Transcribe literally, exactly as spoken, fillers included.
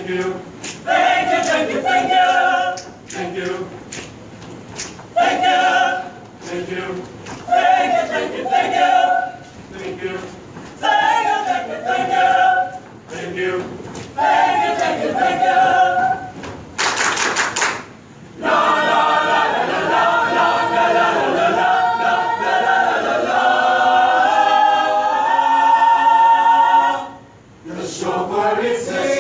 Thank you. Thank you, thank you, thank you. Thank you. Thank you. Thank you. Thank you, thank you, thank you. Thank you. Thank you, thank you, thank you. Thank you. Thank you, thank you, thank you. La la la la la la la la la la la la la la. The chauffeur is